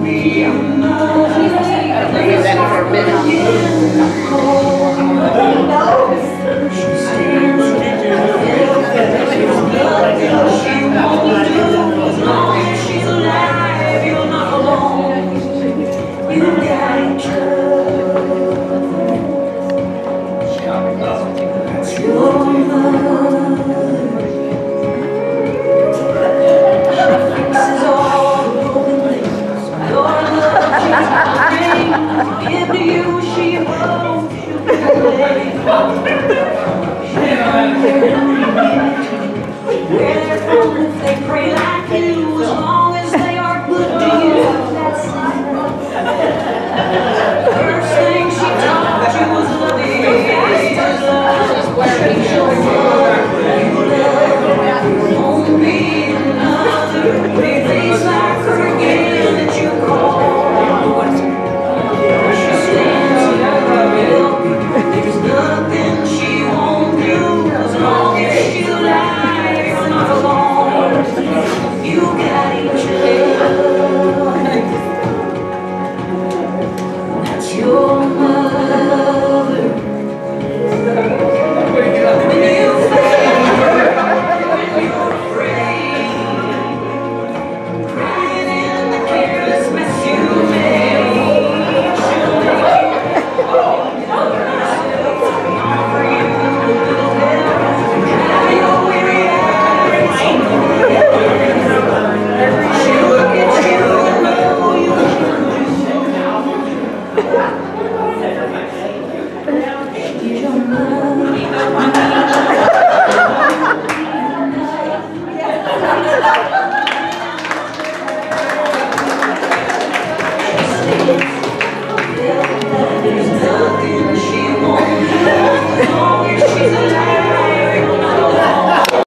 Leave that for a They pray like you as long as they are good to you. That's first thing she taught you was loving. Won't be another big face like her again that you call. She stands up, there's nothing she won't do as long as she's alive. You're not alone. You got each other. That's your mother. When you fail, when you're afraid, crying in the careless mess you made, she'll make offer you a little help. Have your weary eyes. She'll look at you and know you can do. She's your mother.